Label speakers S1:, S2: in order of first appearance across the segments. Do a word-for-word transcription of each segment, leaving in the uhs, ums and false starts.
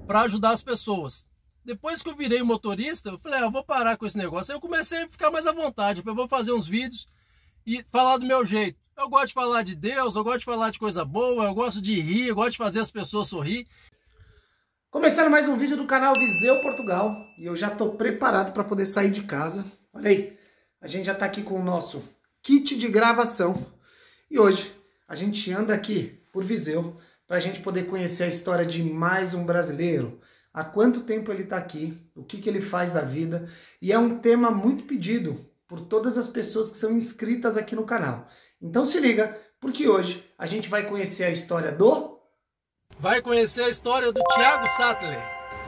S1: para ajudar as pessoas. Depois que eu virei motorista, eu falei, ah, eu vou parar com esse negócio. Aí eu comecei a ficar mais à vontade. Eu falei, vou fazer uns vídeos e falar do meu jeito. Eu gosto de falar de Deus, eu gosto de falar de coisa boa, eu gosto de rir, eu gosto de fazer as pessoas sorrir.
S2: Começando mais um vídeo do canal Viseu Portugal. E eu já estou preparado para poder sair de casa. Olha aí, a gente já está aqui com o nosso kit de gravação. E hoje a gente anda aqui por Viseu para a gente poder conhecer a história de mais um brasileiro. Há quanto tempo ele está aqui, o que, que ele faz da vida. E é um tema muito pedido por todas as pessoas que são inscritas aqui no canal. Então se liga, porque hoje a gente vai conhecer a história do...
S1: Vai conhecer a história do Thiago Sattler.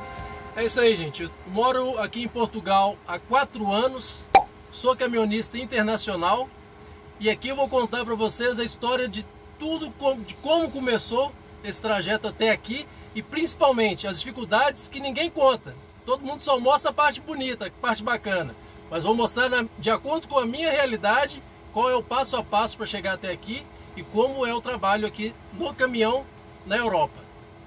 S1: É isso aí, gente. Eu moro aqui em Portugal há quatro anos, sou caminhonista internacional e aqui eu vou contar para vocês a história de tudo, de como começou esse trajeto até aqui e principalmente as dificuldades que ninguém conta. Todo mundo só mostra a parte bonita, a parte bacana, mas vou mostrar na, de acordo com a minha realidade qual é o passo a passo para chegar até aqui e como é o trabalho aqui no caminhão na Europa.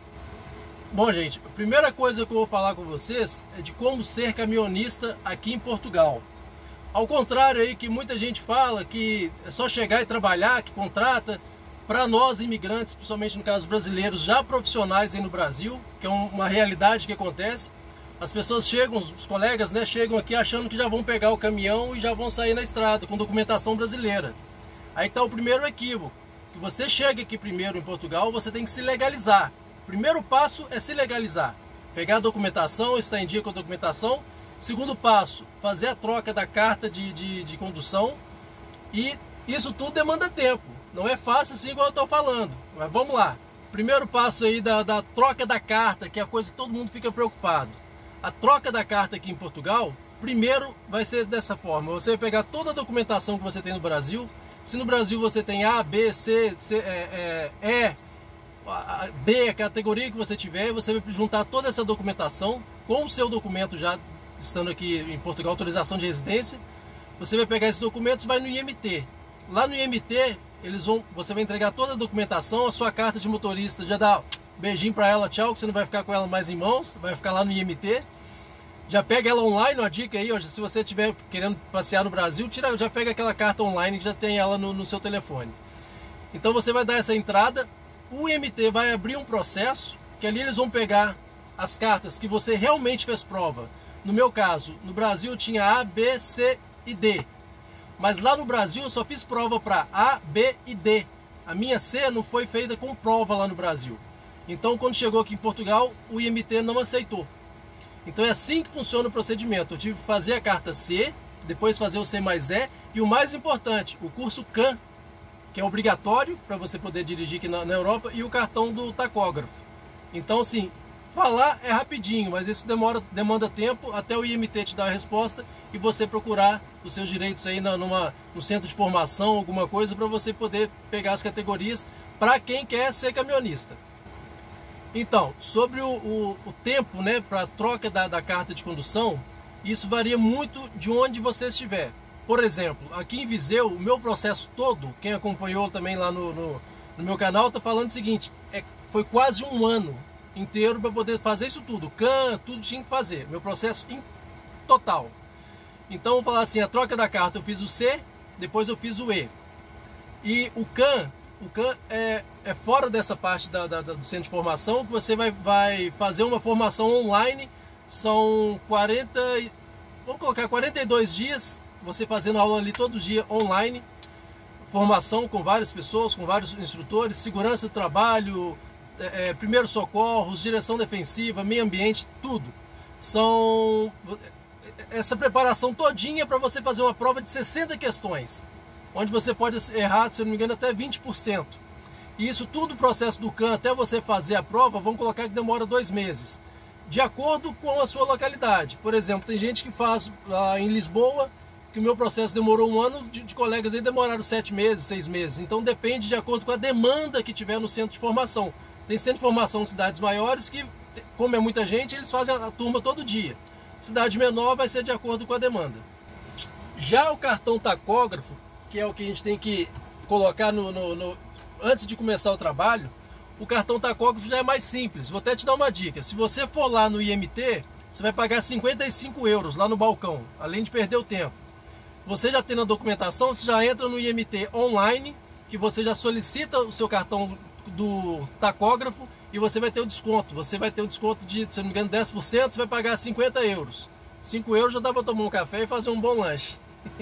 S1: Bom, gente, a primeira coisa que eu vou falar com vocês é de como ser caminhonista aqui em Portugal. Ao contrário aí que muita gente fala que é só chegar e trabalhar, que contrata, para nós imigrantes, principalmente no caso brasileiros, já profissionais aí no Brasil, que é uma realidade que acontece, as pessoas chegam, os colegas, né, chegam aqui achando que já vão pegar o caminhão e já vão sair na estrada com documentação brasileira. Aí está o primeiro equívoco, que você chega aqui primeiro em Portugal, você tem que se legalizar. O primeiro passo é se legalizar, pegar a documentação, estar em dia com a documentação. Segundo passo, fazer a troca da carta de, de, de condução, e isso tudo demanda tempo. Não é fácil assim igual eu estou falando, mas vamos lá. Primeiro passo aí da, da troca da carta, que é a coisa que todo mundo fica preocupado. A troca da carta aqui em Portugal, primeiro vai ser dessa forma. Você vai pegar toda a documentação que você tem no Brasil. Se no Brasil você tem A, B, C, C é, é, E, a D, a categoria que você tiver, você vai juntar toda essa documentação com o seu documento já estando aqui em Portugal, autorização de residência. Você vai pegar esses documentos e vai no I M T. Lá no I M T, eles vão, você vai entregar toda a documentação, a sua carta de motorista, já dá um beijinho para ela, tchau, que você não vai ficar com ela mais em mãos, vai ficar lá no I M T. Já pega ela online, uma dica aí, ó, se você estiver querendo passear no Brasil, tira, já pega aquela carta online que já tem ela no, no seu telefone. Então você vai dar essa entrada, o I M T vai abrir um processo, que ali eles vão pegar as cartas que você realmente fez prova. No meu caso, no Brasil eu tinha A, B, C e D. Mas lá no Brasil eu só fiz prova para A, B e D. A minha C não foi feita com prova lá no Brasil. Então quando chegou aqui em Portugal, o I M T não aceitou. Então é assim que funciona o procedimento. Eu tive que fazer a carta C, depois fazer o C mais E, e o mais importante, o curso C A M, que é obrigatório para você poder dirigir aqui na, na Europa, e o cartão do tacógrafo. Então assim, falar é rapidinho, mas isso demora, demanda tempo até o I M T te dar a resposta e você procurar os seus direitos aí na, numa, no centro de formação, alguma coisa, para você poder pegar as categorias para quem quer ser caminhonista. Então, sobre o, o, o tempo, né, para troca da, da carta de condução, isso varia muito de onde você estiver. Por exemplo, aqui em Viseu, o meu processo todo, quem acompanhou também lá no, no, no meu canal, está falando o seguinte, é, foi quase um ano inteiro para poder fazer isso tudo, C A M, tudo tinha que fazer, meu processo em total. Então, vou falar assim, a troca da carta eu fiz o C, depois eu fiz o E. E o C A M, o C A M é, é fora dessa parte da, da, do centro de formação, que você vai, vai fazer uma formação online, são quarenta, vamos colocar quarenta e dois dias, você fazendo aula ali todo dia online, formação com várias pessoas, com vários instrutores, segurança do trabalho, é, primeiros socorros, direção defensiva, meio ambiente, tudo. São essa preparação todinha para você fazer uma prova de sessenta questões, onde você pode errar, se não me engano, até vinte por cento. E isso tudo, o processo do C A M, até você fazer a prova, vamos colocar que demora dois meses, de acordo com a sua localidade. Por exemplo, tem gente que faz lá em Lisboa, que o meu processo demorou um ano, de, de colegas aí demoraram sete meses, seis meses. Então depende de acordo com a demanda que tiver no centro de formação. Tem centro de formação em cidades maiores que, como é muita gente, eles fazem a turma todo dia. Cidade menor vai ser de acordo com a demanda. Já o cartão tacógrafo, que é o que a gente tem que colocar no, no, no, antes de começar o trabalho, o cartão tacógrafo já é mais simples. Vou até te dar uma dica. Se você for lá no I M T, você vai pagar cinquenta e cinco euros lá no balcão, além de perder o tempo. Você já tendo a documentação, você já entra no I M T online, que você já solicita o seu cartão do tacógrafo e você vai ter o desconto. Você vai ter o desconto de, se não me engano, dez por cento, você vai pagar cinquenta euros. cinco euros já dá para tomar um café e fazer um bom lanche.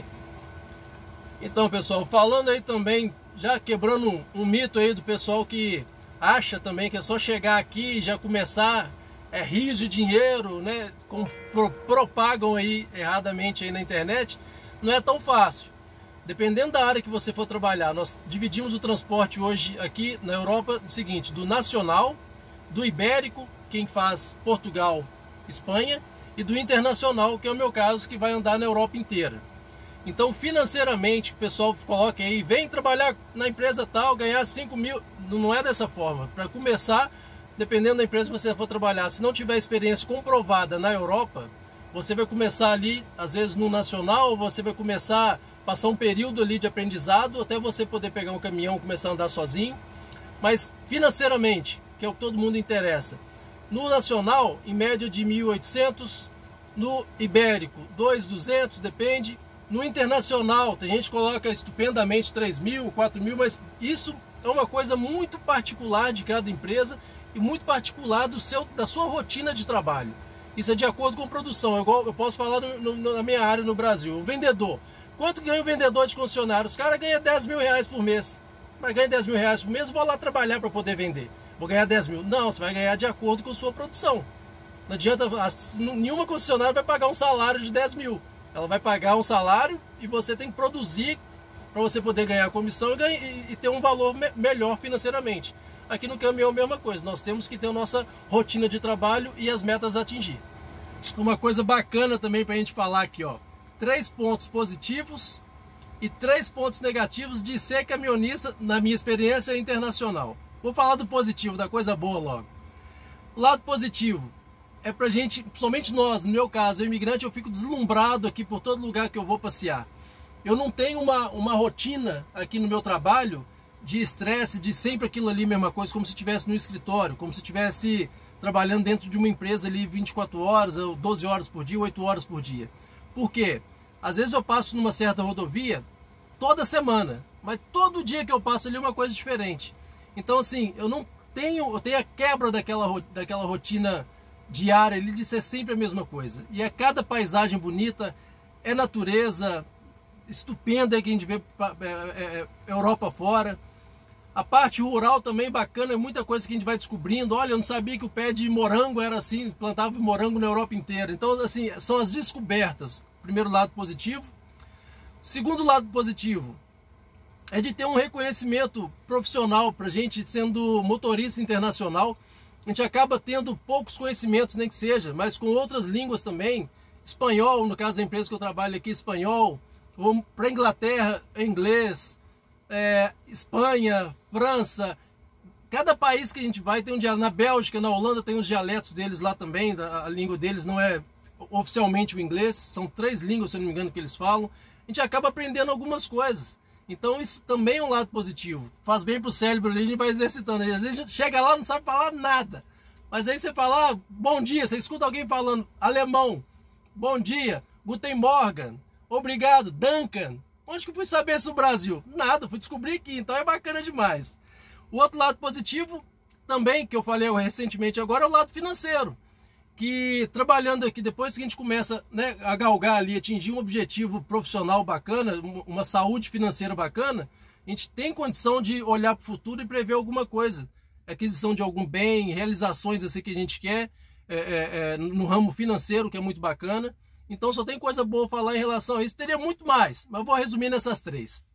S1: Então, pessoal, falando aí também, já quebrando um, um mito aí do pessoal que acha também que é só chegar aqui e já começar é, rios de dinheiro, né? Como pro, propagam aí erradamente aí na internet, não é tão fácil. Dependendo da área que você for trabalhar, nós dividimos o transporte hoje aqui na Europa do seguinte, do nacional, do ibérico, quem faz Portugal, Espanha, e do internacional, que é o meu caso, que vai andar na Europa inteira. Então, financeiramente, o pessoal coloca aí, vem trabalhar na empresa tal, ganhar cinco mil, não é dessa forma. Para começar, dependendo da empresa que você for trabalhar, se não tiver experiência comprovada na Europa, você vai começar ali, às vezes no nacional, você vai começar a passar um período ali de aprendizado, até você poder pegar um caminhão e começar a andar sozinho. Mas, financeiramente, que é o que todo mundo interessa, no nacional, em média de mil e oitocentos, no ibérico, dois mil e duzentos, depende. No internacional, tem gente que coloca estupendamente três mil, quatro mil, mas isso é uma coisa muito particular de cada empresa e muito particular do seu, da sua rotina de trabalho. Isso é de acordo com a produção. Eu, eu posso falar no, no, na minha área no Brasil. O vendedor. Quanto ganha o vendedor de concessionário? Os caras ganham dez mil reais por mês. Mas ganha dez mil reais por mês, vou lá trabalhar para poder vender. Vou ganhar dez mil. Não, você vai ganhar de acordo com a sua produção. Não adianta, nenhuma concessionária vai pagar um salário de dez mil. Ela vai pagar um salário e você tem que produzir para você poder ganhar a comissão e, ganhar, e ter um valor me, melhor financeiramente. Aqui no caminhão é a mesma coisa, nós temos que ter a nossa rotina de trabalho e as metas a atingir. Uma coisa bacana também para a gente falar aqui, ó, três pontos positivos e três pontos negativos de ser caminhonista na minha experiência internacional. Vou falar do positivo, da coisa boa logo. O lado positivo é pra gente, somente nós, no meu caso, eu imigrante, eu fico deslumbrado aqui por todo lugar que eu vou passear. Eu não tenho uma, uma rotina aqui no meu trabalho de estresse, de sempre aquilo ali, mesma coisa, como se estivesse no escritório, como se estivesse trabalhando dentro de uma empresa ali vinte e quatro horas, ou doze horas por dia, oito horas por dia. Por quê? Às vezes eu passo numa certa rodovia toda semana, mas todo dia que eu passo ali é uma coisa diferente. Então assim, eu não tenho, eu tenho a quebra daquela, daquela rotina diária ali de ser sempre a mesma coisa. E é cada paisagem bonita, é natureza estupenda que a gente vê é, é, Europa fora. A parte rural também bacana, é muita coisa que a gente vai descobrindo. Olha, eu não sabia que o pé de morango era assim, plantava morango na Europa inteira. Então, assim, são as descobertas. Primeiro lado positivo. Segundo lado positivo é de ter um reconhecimento profissional para a gente, sendo motorista internacional. A gente acaba tendo poucos conhecimentos, nem que seja, mas com outras línguas também. Espanhol, no caso da empresa que eu trabalho aqui, espanhol. Vamos para a Inglaterra, inglês. É, Espanha, França. Cada país que a gente vai tem um dialeto. Na Bélgica, na Holanda tem os dialetos deles lá também. A língua deles não é oficialmente o inglês. São três línguas, se eu não me engano, que eles falam. A gente acaba aprendendo algumas coisas. Então isso também é um lado positivo. Faz bem para o cérebro ali, a gente vai exercitando. Às vezes a gente chega lá e não sabe falar nada. Mas aí você fala, ah, bom dia, você escuta alguém falando alemão. Bom dia, Guten Morgen, obrigado, Duncan. Onde que eu fui saber isso no Brasil? Nada, fui descobrir aqui, então é bacana demais. O outro lado positivo, também, que eu falei recentemente agora, é o lado financeiro. Que trabalhando aqui, depois que a gente começa, né, a galgar ali, atingir um objetivo profissional bacana, uma saúde financeira bacana, a gente tem condição de olhar para o futuro e prever alguma coisa. Aquisição de algum bem, realizações assim que a gente quer, é, é, é, no ramo financeiro, que é muito bacana. Então só tem coisa boa a falar em relação a isso. Teria muito mais, mas vou resumir nessas três.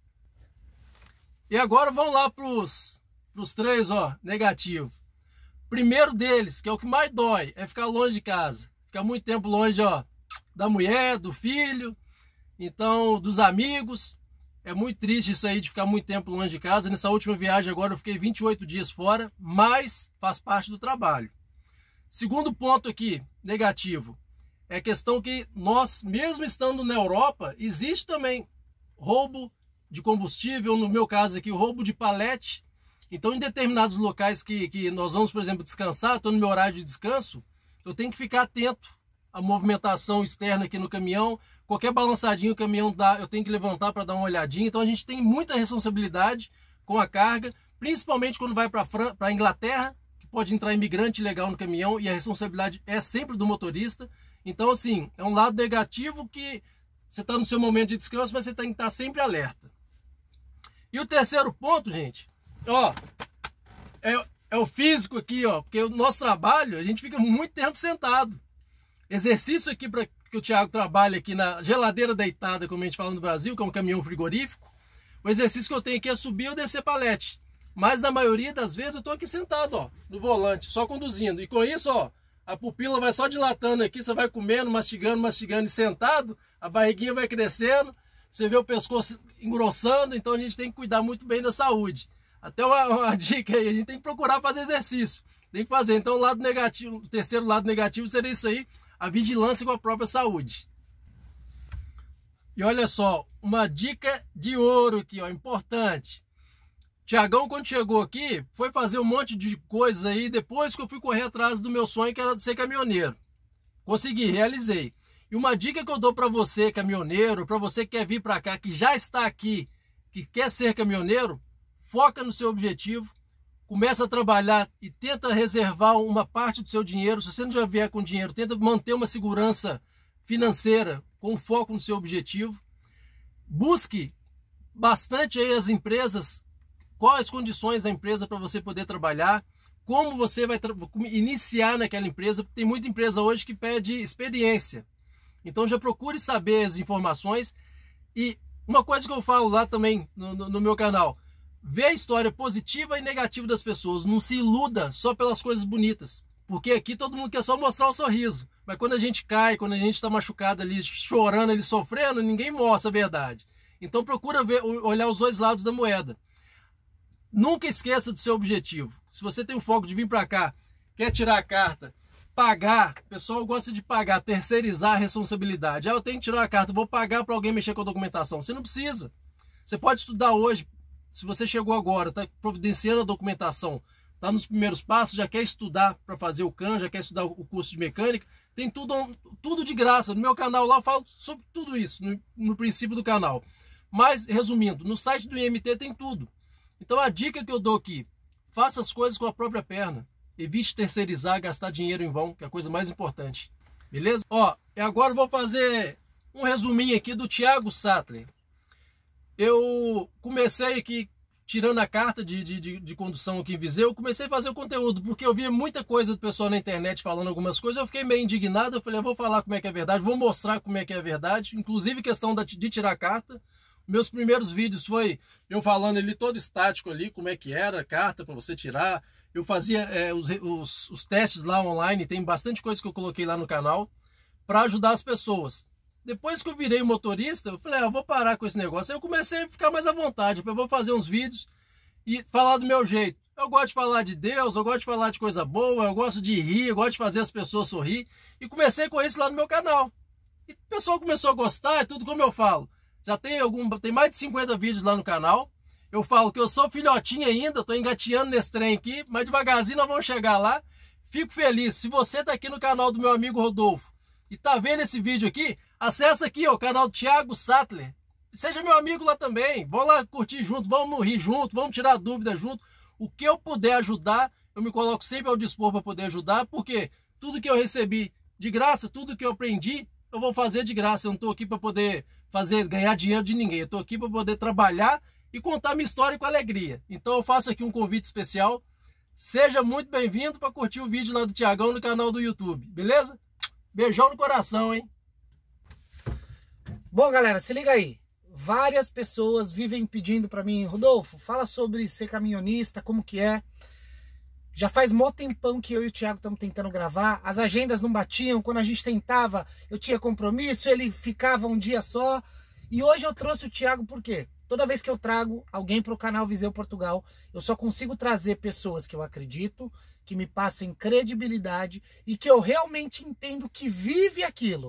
S1: E agora vamos lá para os três, ó, negativos. Primeiro deles, que é o que mais dói, é ficar longe de casa. Ficar muito tempo longe, ó, da mulher, do filho, então dos amigos. É muito triste isso aí de ficar muito tempo longe de casa. Nessa última viagem agora eu fiquei vinte e oito dias fora, mas faz parte do trabalho. Segundo ponto aqui, negativo. É a questão que nós, mesmo estando na Europa, existe também roubo de combustível, no meu caso aqui, roubo de palete. Então, em determinados locais que, que nós vamos, por exemplo, descansar, estou no meu horário de descanso, eu tenho que ficar atento à movimentação externa aqui no caminhão. Qualquer balançadinho o caminhão dá, eu tenho que levantar para dar uma olhadinha. Então, a gente tem muita responsabilidade com a carga, principalmente quando vai para a Inglaterra, que pode entrar imigrante ilegal no caminhão e a responsabilidade é sempre do motorista. Então, assim, é um lado negativo que você está no seu momento de descanso, mas você tem que estar sempre alerta. E o terceiro ponto, gente, ó, é, é o físico aqui, ó, porque o nosso trabalho, a gente fica muito tempo sentado. Exercício aqui para que o Thiago trabalha aqui na geladeira deitada, como a gente fala no Brasil, que é um caminhão frigorífico. O exercício que eu tenho aqui é subir ou descer palete. Mas na maioria das vezes eu estou aqui sentado, ó, no volante, só conduzindo. E com isso, ó, a pupila vai só dilatando aqui, você vai comendo, mastigando, mastigando e sentado, a barriguinha vai crescendo, você vê o pescoço engrossando, então a gente tem que cuidar muito bem da saúde. Até uma, uma dica aí, a gente tem que procurar fazer exercício, tem que fazer. Então o lado negativo, o terceiro lado negativo seria isso aí, a vigilância com a própria saúde. E olha só, uma dica de ouro aqui, ó, importante. Tiagão, quando chegou aqui, foi fazer um monte de coisas aí, depois que eu fui correr atrás do meu sonho, que era de ser caminhoneiro. Consegui, realizei. E uma dica que eu dou para você, caminhoneiro, para você que quer vir para cá, que já está aqui, que quer ser caminhoneiro, foca no seu objetivo, começa a trabalhar e tenta reservar uma parte do seu dinheiro. Se você não já vier com dinheiro, tenta manter uma segurança financeira com foco no seu objetivo. Busque bastante aí as empresas, quais as condições da empresa para você poder trabalhar, como você vai iniciar naquela empresa, porque tem muita empresa hoje que pede experiência. Então já procure saber as informações. E uma coisa que eu falo lá também no, no, no meu canal, vê a história positiva e negativa das pessoas, não se iluda só pelas coisas bonitas, porque aqui todo mundo quer só mostrar o sorriso, mas quando a gente cai, quando a gente está machucado ali, chorando ali, sofrendo, ninguém mostra a verdade. Então procura ver, olhar os dois lados da moeda. Nunca esqueça do seu objetivo. Se você tem o foco de vir para cá, quer tirar a carta, pagar, o pessoal gosta de pagar, terceirizar a responsabilidade. Ah, eu tenho que tirar a carta, vou pagar para alguém mexer com a documentação. Você não precisa. Você pode estudar hoje. Se você chegou agora, está providenciando a documentação, está nos primeiros passos, já quer estudar para fazer o C A N, já quer estudar o curso de mecânica, tem tudo, tudo de graça. No meu canal lá eu falo sobre tudo isso, no, no princípio do canal. Mas, resumindo, no site do I M T tem tudo. Então a dica que eu dou aqui, faça as coisas com a própria perna. Evite terceirizar, gastar dinheiro em vão, que é a coisa mais importante. Beleza? Ó, e agora eu vou fazer um resuminho aqui do Thiago Sattler. Eu comecei aqui, tirando a carta de, de, de, de condução aqui em Viseu, eu comecei a fazer o conteúdo, porque eu via muita coisa do pessoal na internet falando algumas coisas, eu fiquei meio indignado, eu falei, eu vou falar como é que é a verdade, vou mostrar como é que é a verdade, inclusive questão da, de tirar a carta. Meus primeiros vídeos foi eu falando ali todo estático ali, como é que era a carta para você tirar. Eu fazia é, os, os, os testes lá online, tem bastante coisa que eu coloquei lá no canal para ajudar as pessoas. Depois que eu virei motorista, eu falei, ah, eu vou parar com esse negócio. Aí eu comecei a ficar mais à vontade, eu falei, vou fazer uns vídeos e falar do meu jeito. Eu gosto de falar de Deus, eu gosto de falar de coisa boa, eu gosto de rir, eu gosto de fazer as pessoas sorrir. E comecei com isso lá no meu canal. E o pessoal começou a gostar, é tudo como eu falo. Já tem, algum, tem mais de cinquenta vídeos lá no canal. Eu falo que eu sou filhotinho ainda, estou engateando nesse trem aqui, mas devagarzinho nós vamos chegar lá. Fico feliz. Se você está aqui no canal do meu amigo Rodolfo e está vendo esse vídeo aqui, acessa aqui ó, o canal do Thiago Sattler. Seja meu amigo lá também. Vamos lá curtir junto, vamos rir junto, vamos tirar dúvida junto. O que eu puder ajudar, eu me coloco sempre ao dispor para poder ajudar, porque tudo que eu recebi de graça, tudo que eu aprendi, eu vou fazer de graça. Eu não estou aqui para poder fazer ganhar dinheiro de ninguém. Eu estou aqui para poder trabalhar e contar minha história com alegria. Então eu faço aqui um convite especial. Seja muito bem-vindo para curtir o vídeo lá do Thiagão no canal do YouTube, beleza? Beijão no coração, hein?
S2: Bom, galera, se liga aí. Várias pessoas vivem pedindo para mim, Rodolfo, fala sobre ser caminhonista, como que é. Já faz mó tempão que eu e o Thiago estamos tentando gravar, as agendas não batiam, quando a gente tentava, eu tinha compromisso, ele ficava um dia só. E hoje eu trouxe o Thiago por quê? Toda vez que eu trago alguém para o canal Viseu Portugal, eu só consigo trazer pessoas que eu acredito, que me passem credibilidade e que eu realmente entendo que vive aquilo.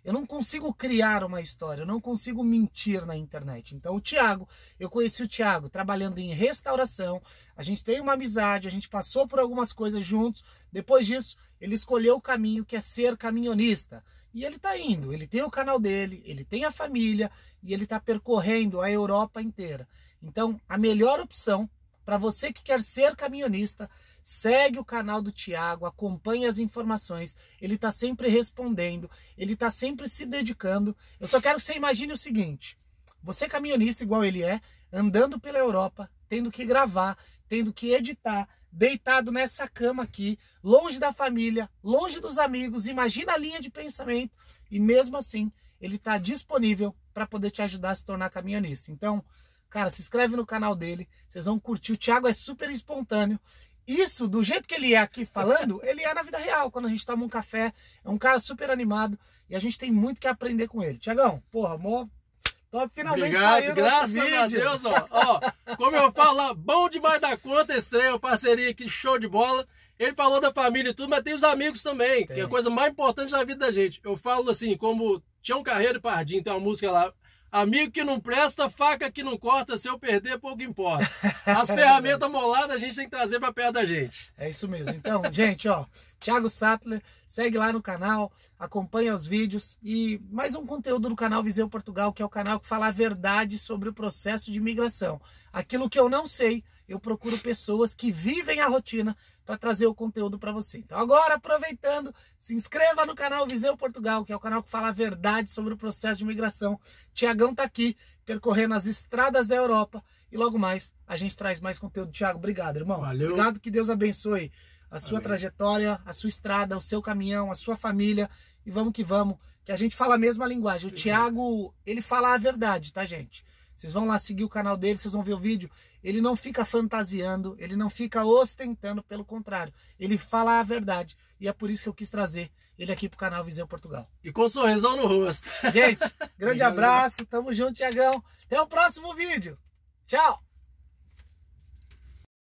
S2: Eu não consigo criar uma história, eu não consigo mentir na internet. Então o Thiago, eu conheci o Thiago trabalhando em restauração, a gente tem uma amizade, a gente passou por algumas coisas juntos. Depois disso, ele escolheu o caminho que é ser caminhonista. E ele tá indo, ele tem o canal dele, ele tem a família e ele tá percorrendo a Europa inteira. Então, a melhor opção para você que quer ser caminhonista, segue o canal do Thiago, acompanhe as informações, ele tá sempre respondendo, ele tá sempre se dedicando. Eu só quero que você imagine o seguinte: você caminhonista igual ele é, andando pela Europa, tendo que gravar, tendo que editar, deitado nessa cama aqui, longe da família, longe dos amigos, imagina a linha de pensamento, e mesmo assim, ele está disponível para poder te ajudar a se tornar caminhonista. Então, cara, se inscreve no canal dele, vocês vão curtir. O Thiago é super espontâneo. Isso, do jeito que ele é aqui falando, ele é na vida real, quando a gente toma um café, é um cara super animado, e a gente tem muito que aprender com ele. Thiagão, porra, amor, top, finalmente
S1: obrigado,
S2: saiu
S1: graças
S2: nosso
S1: a
S2: vídeo.
S1: Deus, ó, ó, como eu falo lá, bom demais da conta, estreia, parceria aqui, show de bola. Ele falou da família e tudo, mas tem os amigos também, tem. Que é a coisa mais importante da vida da gente. Eu falo assim, como Tião Carreiro e Pardinho, tem uma música lá: amigo que não presta, faca que não corta, se eu perder, pouco importa. As ferramentas moladas a gente tem que trazer para perto da gente.
S2: É isso mesmo. Então, gente, ó, Thiago Sattler, segue lá no canal, acompanha os vídeos e mais um conteúdo do canal Viseu Portugal, que é o canal que fala a verdade sobre o processo de imigração. Aquilo que eu não sei, eu procuro pessoas que vivem a rotina para trazer o conteúdo para você. Então agora, aproveitando, se inscreva no canal Viseu Portugal, que é o canal que fala a verdade sobre o processo de imigração. Tiagão tá aqui, percorrendo as estradas da Europa, e logo mais a gente traz mais conteúdo. Thiago, obrigado, irmão.
S1: Valeu.
S2: Obrigado, que Deus abençoe a sua
S1: Amém.
S2: Trajetória, a sua estrada, o seu caminhão, a sua família, e vamos que vamos, que a gente fala a mesma linguagem. O Thiago, ele fala a verdade, tá, gente? Vocês vão lá seguir o canal dele, vocês vão ver o vídeo. Ele não fica fantasiando, ele não fica ostentando, pelo contrário. Ele fala a verdade. E é por isso que eu quis trazer ele aqui pro canal Viseu Portugal.
S1: E com um sorrisão no rosto.
S2: Gente, grande abraço, tamo junto, Thiagão. Até o próximo vídeo. Tchau!